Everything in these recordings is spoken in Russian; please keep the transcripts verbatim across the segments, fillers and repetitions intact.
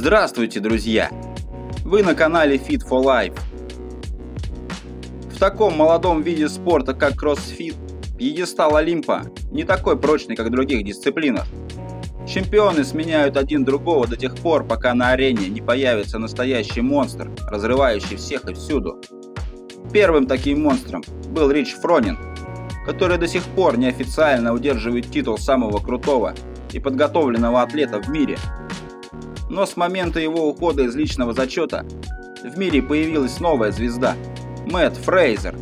Здравствуйте, друзья! Вы на канале Fit for Life. В таком молодом виде спорта, как кроссфит, пьедестал Олимпа не такой прочный, как в других дисциплинах. Чемпионы сменяют один другого до тех пор, пока на арене не появится настоящий монстр, разрывающий всех и всюду. Первым таким монстром был Рич Фронин, который до сих пор неофициально удерживает титул самого крутого и подготовленного атлета в мире. Но с момента его ухода из личного зачета в мире появилась новая звезда – Мэтт Фрейзер.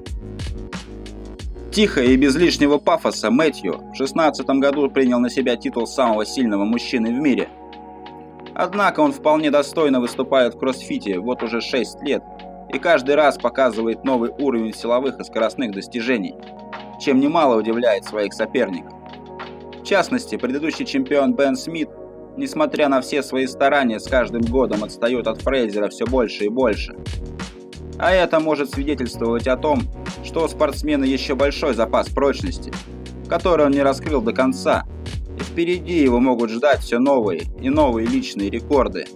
Тихо и без лишнего пафоса Мэтью в шестнадцатом году принял на себя титул самого сильного мужчины в мире. Однако он вполне достойно выступает в кроссфите вот уже шесть лет и каждый раз показывает новый уровень силовых и скоростных достижений, чем немало удивляет своих соперников. В частности, предыдущий чемпион Бен Смит, несмотря на все свои старания, с каждым годом отстает от Фрейзера все больше и больше. А это может свидетельствовать о том, что у спортсмена еще большой запас прочности, который он не раскрыл до конца, и впереди его могут ждать все новые и новые личные рекорды.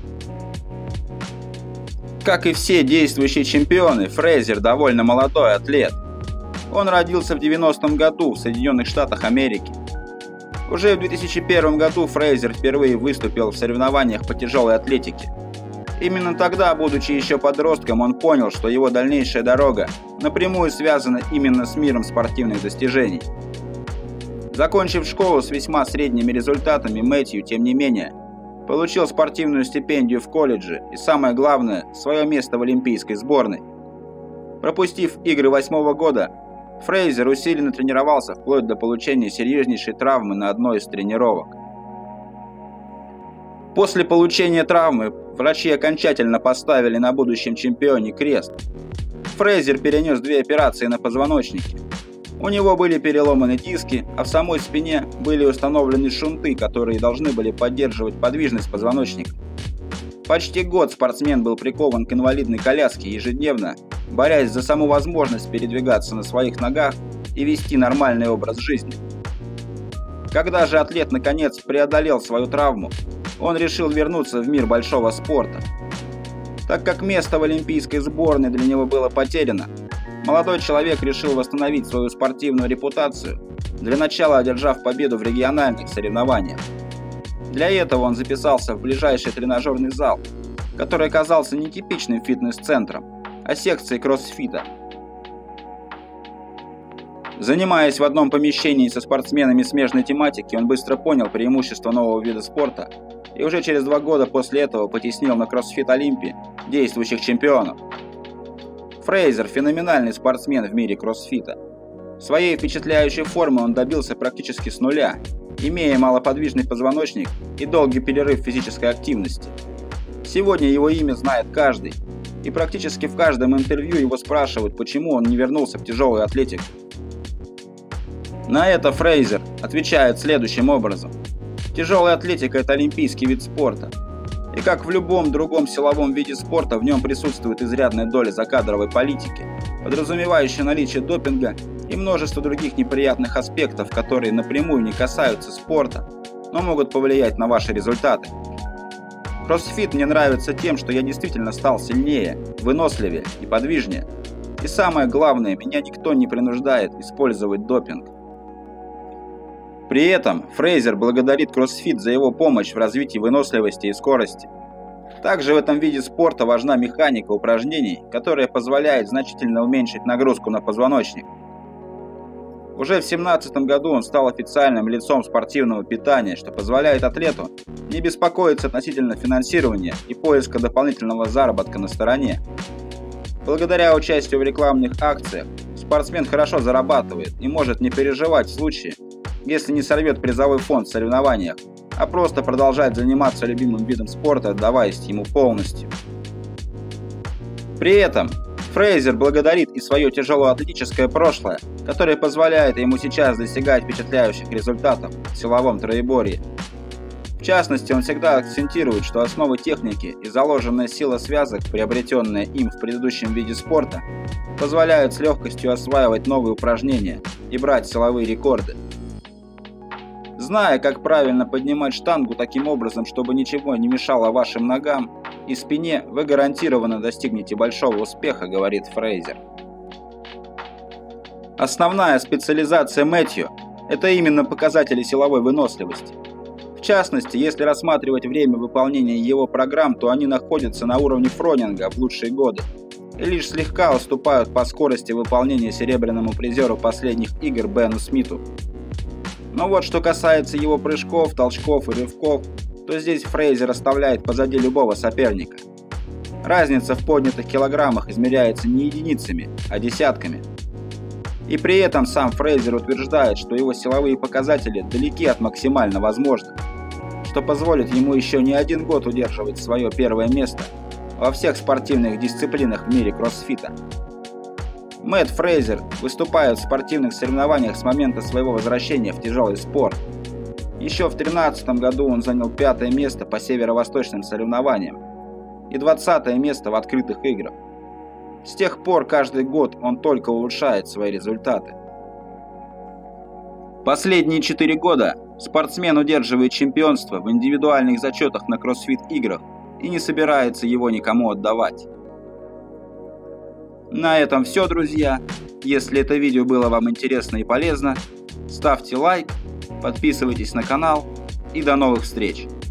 Как и все действующие чемпионы, Фрейзер довольно молодой атлет. Он родился в девяностом году в Соединенных Штатах Америки. Уже в две тысячи первом году Фрейзер впервые выступил в соревнованиях по тяжелой атлетике. Именно тогда, будучи еще подростком, он понял, что его дальнейшая дорога напрямую связана именно с миром спортивных достижений. Закончив школу с весьма средними результатами, Мэтью, тем не менее, получил спортивную стипендию в колледже и, самое главное, свое место в олимпийской сборной. Пропустив игры восьмого года, Фрейзер усиленно тренировался вплоть до получения серьезнейшей травмы на одной из тренировок. После получения травмы врачи окончательно поставили на будущем чемпионе крест. Фрейзер перенес две операции на позвоночнике. У него были переломаны диски, а в самой спине были установлены шунты, которые должны были поддерживать подвижность позвоночника. Почти год спортсмен был прикован к инвалидной коляске, ежедневно борясь за саму возможность передвигаться на своих ногах и вести нормальный образ жизни. Когда же атлет наконец преодолел свою травму, он решил вернуться в мир большого спорта. Так как место в олимпийской сборной для него было потеряно, молодой человек решил восстановить свою спортивную репутацию, для начала одержав победу в региональных соревнованиях. Для этого он записался в ближайший тренажерный зал, который оказался не типичным фитнес-центром, а секцией кроссфита. Занимаясь в одном помещении со спортсменами смежной тематики, он быстро понял преимущества нового вида спорта и уже через два года после этого потеснил на кроссфит Олимпе действующих чемпионов. Фрейзер – феноменальный спортсмен в мире кроссфита. Своей впечатляющей формы он добился практически с нуля, имея малоподвижный позвоночник и долгий перерыв физической активности. Сегодня его имя знает каждый, и практически в каждом интервью его спрашивают, почему он не вернулся в тяжелую атлетику. На это Фрейзер отвечает следующим образом. Тяжелая атлетика – это олимпийский вид спорта. И как в любом другом силовом виде спорта, в нем присутствует изрядная доля закадровой политики, подразумевающая наличие допинга и множество других неприятных аспектов, которые напрямую не касаются спорта, но могут повлиять на ваши результаты. Кроссфит мне нравится тем, что я действительно стал сильнее, выносливее и подвижнее. И самое главное, меня никто не принуждает использовать допинг. При этом Фрейзер благодарит кроссфит за его помощь в развитии выносливости и скорости. Также в этом виде спорта важна механика упражнений, которая позволяет значительно уменьшить нагрузку на позвоночник. Уже в две тысячи семнадцатом году он стал официальным лицом спортивного питания, что позволяет атлету не беспокоиться относительно финансирования и поиска дополнительного заработка на стороне. Благодаря участию в рекламных акциях спортсмен хорошо зарабатывает и может не переживать в случае, если не сорвет призовой фонд в соревнованиях, а просто продолжать заниматься любимым видом спорта, отдаваясь ему полностью. При этом Фрейзер благодарит и свое тяжелоатлетическое прошлое, которое позволяет ему сейчас достигать впечатляющих результатов в силовом троеборье. В частности, он всегда акцентирует, что основы техники и заложенная сила связок, приобретенная им в предыдущем виде спорта, позволяют с легкостью осваивать новые упражнения и брать силовые рекорды. Зная, как правильно поднимать штангу таким образом, чтобы ничего не мешало вашим ногам и спине, вы гарантированно достигнете большого успеха, говорит Фрейзер. Основная специализация Мэтью – это именно показатели силовой выносливости. В частности, если рассматривать время выполнения его программ, то они находятся на уровне Фронинга в лучшие годы и лишь слегка уступают по скорости выполнения серебряному призеру последних игр Бену Смиту. Но вот что касается его прыжков, толчков и рывков, то здесь Фрейзер оставляет позади любого соперника. Разница в поднятых килограммах измеряется не единицами, а десятками. И при этом сам Фрейзер утверждает, что его силовые показатели далеки от максимально возможных, что позволит ему еще не один год удерживать свое первое место во всех спортивных дисциплинах в мире кроссфита. Мэтт Фрейзер выступает в спортивных соревнованиях с момента своего возвращения в тяжелый спорт. Еще в две тысячи тринадцатом году он занял пятое место по северо-восточным соревнованиям и двадцатое место в открытых играх. С тех пор каждый год он только улучшает свои результаты. Последние четыре года спортсмен удерживает чемпионство в индивидуальных зачетах на кроссфит-играх и не собирается его никому отдавать. На этом все, друзья. Если это видео было вам интересно и полезно, ставьте лайк, подписывайтесь на канал и до новых встреч!